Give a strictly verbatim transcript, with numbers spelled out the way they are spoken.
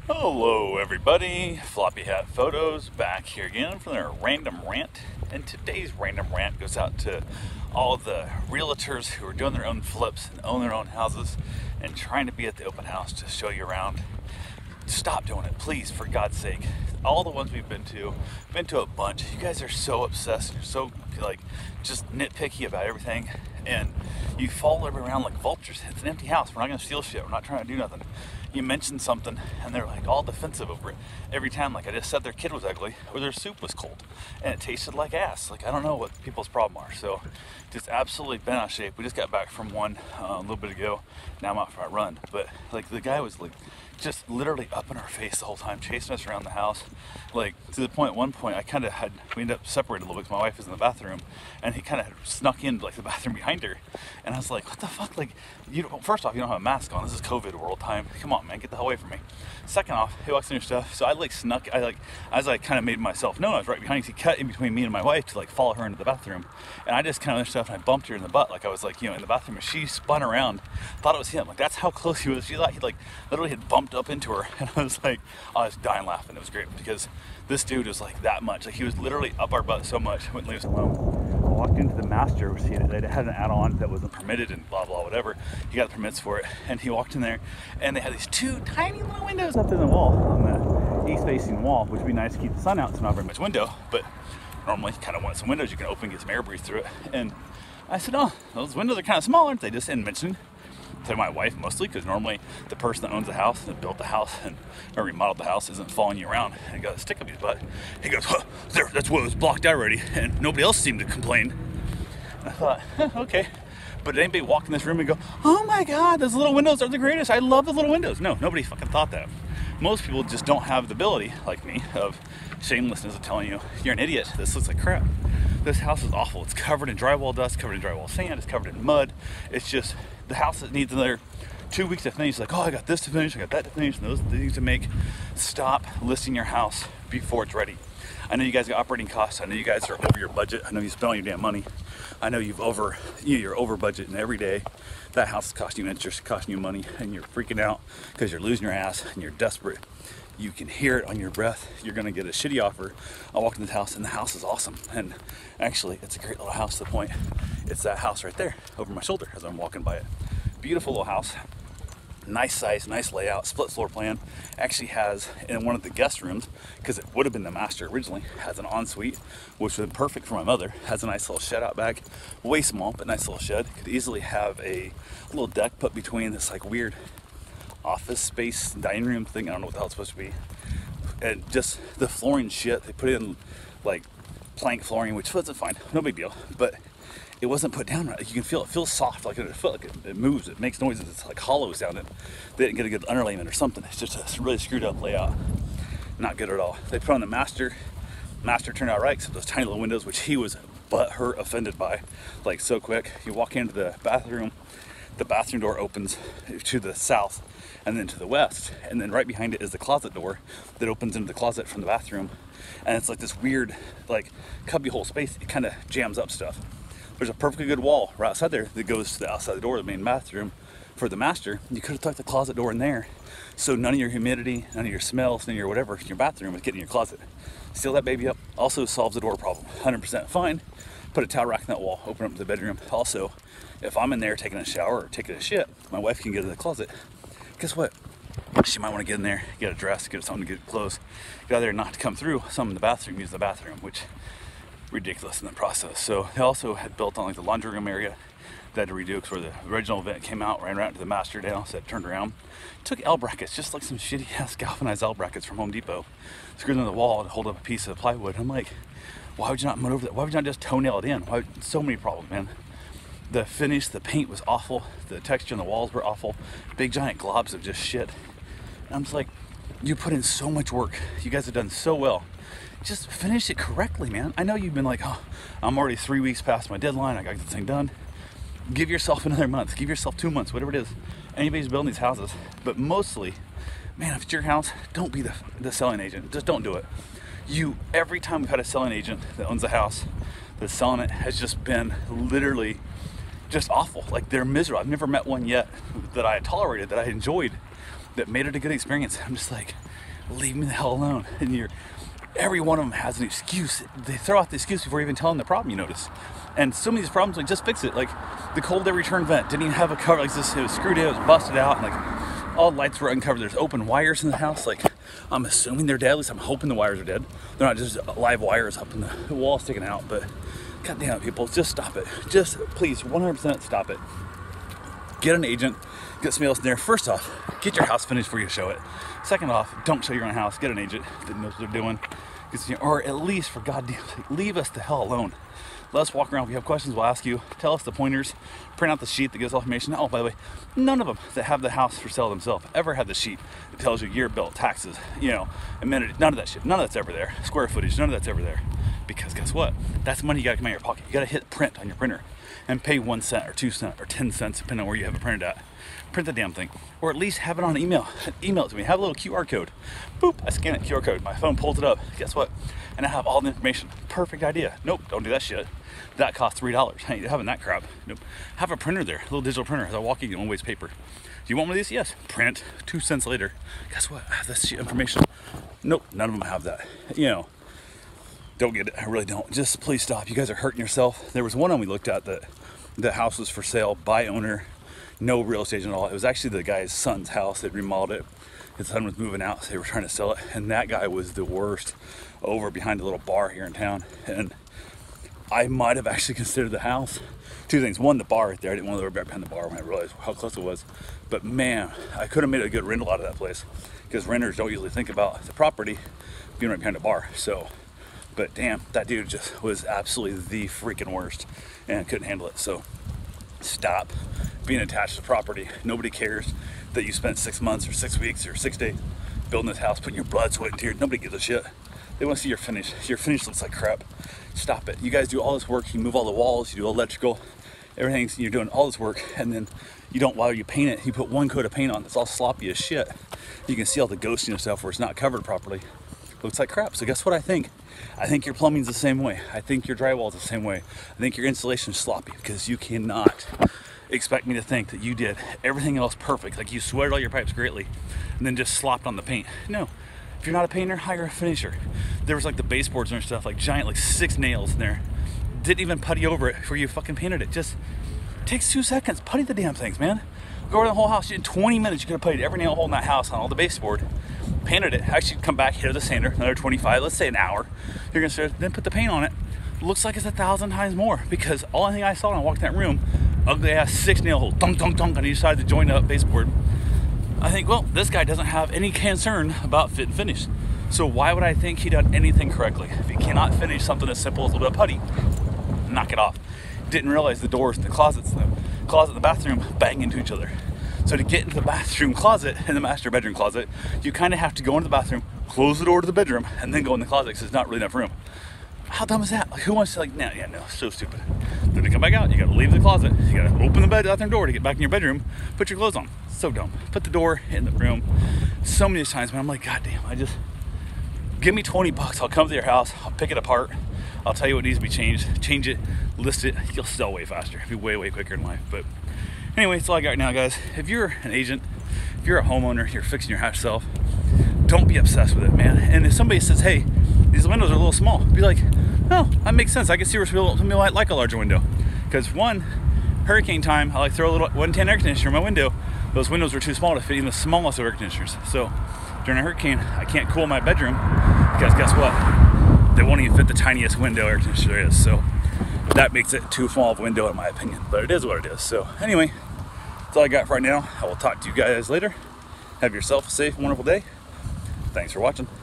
Hello everybody, Floppy Hat Photos back here again for their random rant. And today's random rant goes out to all the realtors who are doing their own flips and own their own houses and trying to be at the open house to show you around. Stop doing it, please, for God's sake. All the ones we've been to, been to a bunch. You guys are so obsessed, you're so like just nitpicky about everything, and you follow everyone around like vultures. It's an empty house. We're not gonna steal shit. We're not trying to do nothing. You mention something and they're like all defensive over it every time. Like I just said their kid was ugly or their soup was cold and it tasted like ass. Like I don't know what people's problem are. So just absolutely bent out of shape. We just got back from one uh, a little bit ago. Now I'm out for my run. But like the guy was like just literally up in our face the whole time, chasing us around the house. Like to the point, at one point I kind of had, we ended up separated a little bit because my wife was in the bathroom and he kind of snuck into like the bathroom behind her. And I was like, what the fuck? Like, you don't, first off, you don't have a mask on. This is COVID world time. Come on, man, get the hell away from me. Second off, he walks in your stuff. So I like snuck, I like, as I kind of made myself known, I was right behind, he cut in between me and my wife to like follow her into the bathroom. And I just kind of stuff and I bumped her in the butt. Like I was like, you know, in the bathroom, and she spun around, thought it was him. Like that's how close he was. She thought he like literally had bumped up into her. And I was like, I was dying laughing. It was great because this dude was like that much. Like he was literally up our butt so much, wouldn't leave us alone. I walked into the master, which he had, they had an add-on that wasn't permitted and blah, blah, whatever. He got the permits for it. And he walked in there and they had these two tiny little windows up in the wall on the east-facing wall, which would be nice to keep the sun out. It's not very much window, but normally you kind of want some windows you can open, get some air breathe through it. And I said, oh, those windows are kind of small, aren't they? Just didn't mention to my wife mostly, because normally the person that owns the house, that built the house and or remodeled the house, isn't following you around. And he got a stick up his butt. He goes, huh, there, that's what was blocked out already, and nobody else seemed to complain. And I thought, huh, okay. But did anybody walk in this room and go, oh my God, those little windows are the greatest. I love the little windows. No, nobody fucking thought that. Most people just don't have the ability, like me, of shamelessness of telling you, you're an idiot. This looks like crap. This house is awful. It's covered in drywall dust, covered in drywall sand, it's covered in mud. It's just the house that needs another two weeks to finish. Like, oh, I got this to finish, I got that to finish, and those things to make. Stop listing your house before it's ready. I know you guys got operating costs. I know you guys are over your budget. I know you spent all your damn money. I know you've over, you know, you're over budget, and every day that house is costing you interest, costing you money, and you're freaking out because you're losing your ass and you're desperate. You can hear it on your breath. You're gonna get a shitty offer. I walked in this house and the house is awesome. And actually, it's a great little house to the point. It's that house right there over my shoulder as I'm walking by it. Beautiful little house. Nice size, nice layout, split floor plan. Actually has in one of the guest rooms, because it would have been the master originally, has an ensuite, which would have been perfect for my mother. Has a nice little shed out back, way small, but nice little shed. Could easily have a little deck put between this like weird office space dining room thing. I don't know what the hell it's supposed to be. And just the flooring shit, they put in like plank flooring, which wasn't fine, no big deal, but it wasn't put down right. You can feel it feels soft, like it, like it, it moves, it makes noises, it's like hollow sound. It they didn't get a good underlayment or something. It's just a really screwed up layout. Not good at all. They put on the master. Master turned out right, except those tiny little windows, which he was butthurt offended by, like so quick. You walk into the bathroom, the bathroom door opens to the south and then to the west, and then right behind it is the closet door that opens into the closet from the bathroom. And it's like this weird, like cubbyhole space. It kind of jams up stuff. There's a perfectly good wall right outside there that goes to the outside the door of the main bathroom for the master. You could have tucked the closet door in there, so none of your humidity, none of your smells, none of your whatever in your bathroom is getting in your closet. Seal that baby up. Also solves the door problem. one hundred percent fine. Put a towel rack in that wall. Open up to the bedroom. Also, if I'm in there taking a shower or taking a shit, my wife can get in the closet. Guess what? She might want to get in there, get a dress, get something to get clothes, get out there, not to come through. Some in the bathroom, use the bathroom, which ridiculous in the process. So they also had built on like the laundry room area that had to redo because where the original vent came out, ran right into the master down, so it turned around. Took L brackets, just like some shitty ass galvanized L brackets from Home Depot, screwed them to the wall to hold up a piece of plywood. I'm like, why would you not move over that? Why would you not just toenail it in? Why would, so many problems, man. The finish, the paint was awful. The texture on the walls were awful. Big giant globs of just shit. And I'm just like, you put in so much work. You guys have done so well. Just finish it correctly, man. I know you've been like, oh, I'm already three weeks past my deadline. I got this thing done. Give yourself another month. Give yourself two months, whatever it is. Anybody's building these houses. But mostly, man, if it's your house, don't be the, the selling agent. Just don't do it. You, every time we've had a selling agent that owns a house that's selling it has just been literally just awful. Like they're miserable. I've never met one yet that I tolerated, that I enjoyed. that made it a good experience. I'm just like, leave me the hell alone. And you're, every one of them has an excuse. They throw out the excuse before you even tell them the problem, you notice. And so many of these problems, like, just fix it. Like, the cold air return vent didn't even have a cover. Like, this, it was screwed in, it was busted out, and like, all the lights were uncovered. There's open wires in the house. Like, I'm assuming they're dead. At least I'm hoping the wires are dead. They're not just live wires up in the wall sticking out. But goddamn, people, just stop it. Just please, one hundred percent stop it. Get an agent. Get somebody else in there. First off, get your house finished before you show it. Second off, don't show your own house. Get an agent that knows what they're doing. Or at least, for goddamn sake, leave us the hell alone. Let us walk around. If you have questions, we'll ask you. Tell us the pointers. Print out the sheet that gives all information. Oh, by the way, none of them that have the house for sale themselves ever have the sheet that tells you year built, taxes, you know, amenity. None of that shit. None of that's ever there. Square footage. None of that's ever there. Because guess what? That's money you gotta come out of your pocket. You gotta hit print on your printer and pay one cent or two cents or ten cents, depending on where you have it printed at. Print the damn thing. Or at least have it on email. Email it to me. Have a little Q R code. Boop, I scan it, Q R code. My phone pulls it up. Guess what? And I have all the information. Perfect idea. Nope, don't do that shit. That costs three dollars. I ain't having that crap. Nope. Have a printer there, a little digital printer. As I walk in, you don't waste paper. Do you want one of these? Yes. Print. Two cents later. Guess what? I have this shit information. Nope, none of them have that. You know, don't get it. I really don't. Just please stop. You guys are hurting yourself. There was one on we looked at that the house was for sale by owner. No real estate at all. It was actually the guy's son's house. They'd remodeled it. His son was moving out, so they were trying to sell it. And that guy was the worst, over behind a little bar here in town. And I might have actually considered the house. Two things. One, the bar right there. I didn't want to go right behind the bar when I realized how close it was. But man, I could have made a good rental out of that place, because renters don't usually think about the property being right behind a bar. So, but damn, that dude just was absolutely the freaking worst and couldn't handle it. So stop being attached to property. Nobody cares that you spent six months or six weeks or six days building this house, putting your blood, sweat, and tears. Nobody gives a shit. They want to see your finish. Your finish looks like crap. Stop it. You guys do all this work. You move all the walls. You do electrical. Everything. You're doing all this work, and then you don't. While you paint it, you put one coat of paint on. It's all sloppy as shit. You can see all the ghosting and stuff where it's not covered properly. Looks like crap. So guess what I think? I think your plumbing's the same way. I think your drywall's the same way. I think your installation's sloppy, because you cannot expect me to think that you did everything else perfect, like you sweated all your pipes greatly and then just slopped on the paint. No. If you're not a painter, hire a finisher. There was like the baseboards and stuff, like giant, like six nails in there. Didn't even putty over it before you fucking painted it. Just takes two seconds. Putty the damn things, man. Go over the whole house. In twenty minutes, you could have puttied every nail hole in that house on all the baseboard. Painted it. Actually, come back, hit the sander, another twenty-five, let's say an hour. You're gonna start, then put the paint on it. Looks like it's a thousand times more, because all I think I saw when I walked in that room, ugly ass six nail holes, dunk, dunk, dunk on each side of the joint up baseboard. I think, well, this guy doesn't have any concern about fit and finish. So why would I think he done anything correctly? If he cannot finish something as simple as a little bit of putty, knock it off. Didn't realize the doors, the closets, the closet and the bathroom bang into each other. So to get into the bathroom closet and the master bedroom closet, you kind of have to go into the bathroom, close the door to the bedroom, and then go in the closet, because there's not really enough room. How dumb is that? Like, who wants to, like, nah, yeah, no, so stupid. Then to come back out, you gotta leave the closet, you gotta open the bed, bathroom door to get back in your bedroom, put your clothes on. So dumb. Put the door in the room. So many times, man, I'm like, God damn, I just, give me twenty bucks, I'll come to your house, I'll pick it apart, I'll tell you what needs to be changed, change it, list it, you'll sell way faster, it'll be way, way quicker in life. But anyway, that's all I got right now, guys. If you're an agent, if you're a homeowner, you're fixing your house yourself, don't be obsessed with it, man. And if somebody says, hey, these windows are a little small, be like, oh, that makes sense. I can see where some people might like a larger window. Because one, hurricane time, I like throw a little one ten air conditioner in my window. Those windows were too small to fit even the smallest of air conditioners. So during a hurricane, I can't cool my bedroom, because guess what? They won't even fit the tiniest window air conditioner there is. So that makes it too small of a window in my opinion. But it is what it is. So anyway, that's all I got for right now. I will talk to you guys later. Have yourself a safe, wonderful day. Thanks for watching.